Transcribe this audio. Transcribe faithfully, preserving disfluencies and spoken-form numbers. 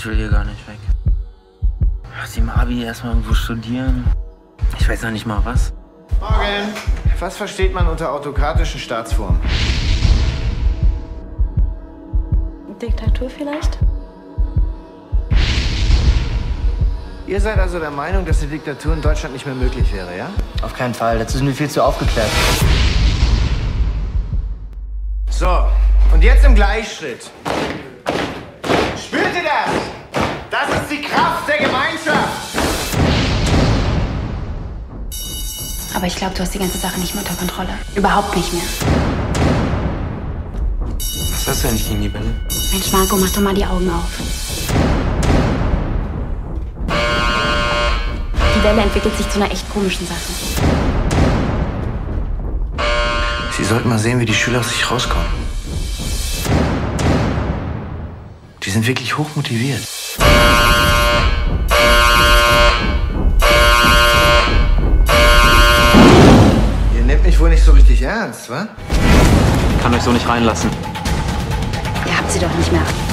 Ich will hier gar nicht weg. Lass die Abi erstmal irgendwo studieren. Ich weiß noch nicht mal was. Morgen. Was versteht man unter autokratischen Staatsformen? Diktatur vielleicht? Ihr seid also der Meinung, dass eine Diktatur in Deutschland nicht mehr möglich wäre, ja? Auf keinen Fall, dazu sind wir viel zu aufgeklärt. So, und jetzt im Gleichschritt. Spürt ihr das? Das ist die Kraft der Gemeinschaft. Aber ich glaube, du hast die ganze Sache nicht mehr unter Kontrolle. Überhaupt nicht mehr. Was hast du eigentlich gegen die Bälle? Mensch, Marco, mach doch mal die Augen auf. Die Welle entwickelt sich zu einer echt komischen Sache. Sie sollten mal sehen, wie die Schüler aus sich rauskommen. Die sind wirklich hochmotiviert. Ihr nehmt mich wohl nicht so richtig ernst, wa? Ich kann euch so nicht reinlassen. Ihr habt sie doch nicht mehr.